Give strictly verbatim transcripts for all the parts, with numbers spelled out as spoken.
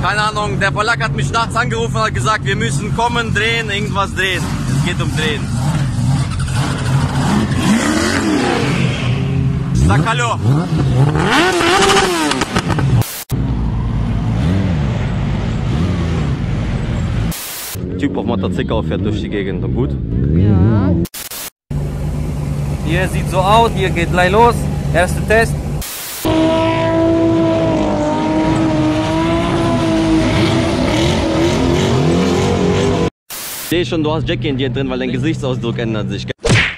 Keine Ahnung, der Polak hat mich nachts angerufen und hat gesagt, wir müssen kommen, drehen, irgendwas drehen. Es geht um Drehen. Sag Hallo. Typ auf Motorzykel fährt durch die Gegend und gut? Ja. Hier sieht so aus, hier geht gleich los. Erster Test. Ich sehe schon, du hast Jackie in dir drin, weil dein Gesichtsausdruck ändert sich.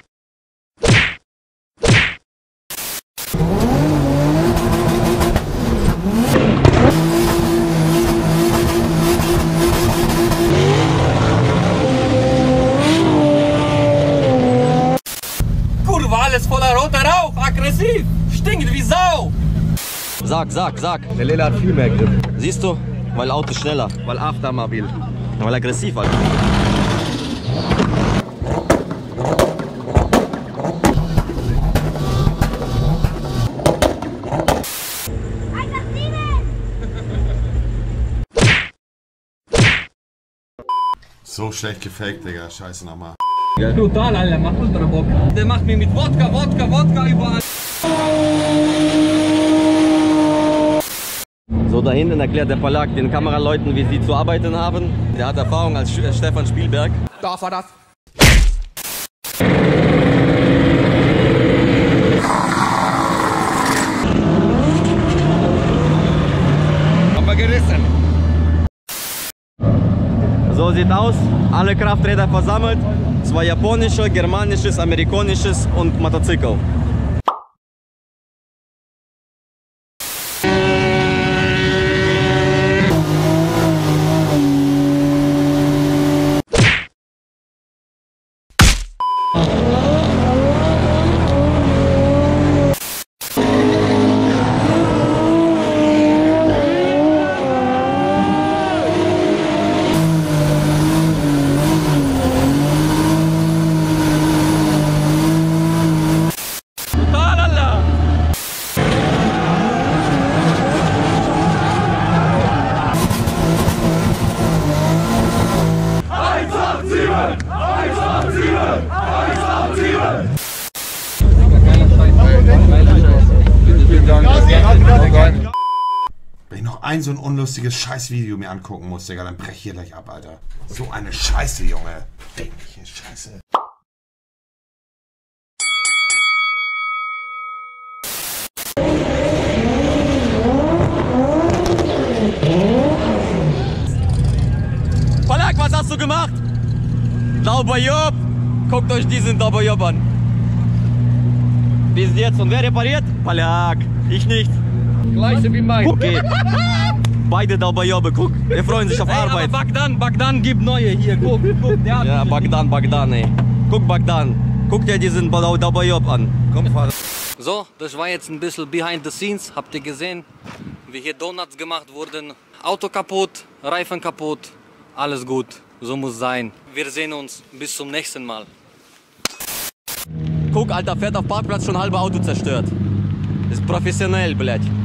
Kurve, alles voller roter Rauch, aggressiv, stinkt wie Sau. Sag, sag, sag. Der Lila hat viel mehr Grip. Siehst du? Weil Auto schneller. Weil Aftermobil. Weil aggressiv halt. So schlecht gefaked, Digga. Scheiße nochmal. Brutal, Alter, macht ultra Bock. Der macht mir mit Wodka, Wodka, Wodka überall. So, da hinten erklärt der Polak den Kameraleuten, wie sie zu arbeiten haben. Der hat Erfahrung als Stefan Spielberg. Da war das. Aber gerissen. So sieht aus, alle Krafträder versammelt. Zwei japanische, germanisches, amerikanisches und Motorzykel. Wenn ich noch ein so ein unlustiges Scheißvideo mir angucken muss, Digga, dann brech ich hier gleich ab, Alter. So eine Scheiße, Junge. Dämliche Scheiße. Polak, was hast du gemacht? Dauberjob! Guckt euch diesen Dauberjob an. Bis jetzt. Und wer repariert? Polak. Ich nicht. Gleiche wie mein. Okay. Beide Dauberjobbe, guck. Wir freuen sich auf Ey, Arbeit. aber Bagdan, Bagdan gibt neue hier. Guck, guck. Der hat Ja, Bagdan, Bagdan, ey. Guck, Bagdan. Guck dir diesen Dauberjob an. Komm, fahr. So, das war jetzt ein bisschen behind the scenes. Habt ihr gesehen, wie hier Donuts gemacht wurden? Auto kaputt, Reifen kaputt. Alles gut. So muss sein. Wir sehen uns bis zum nächsten Mal. Guck, Alter, fährt auf Parkplatz schon halbe Auto zerstört. Ist professionell, blядь.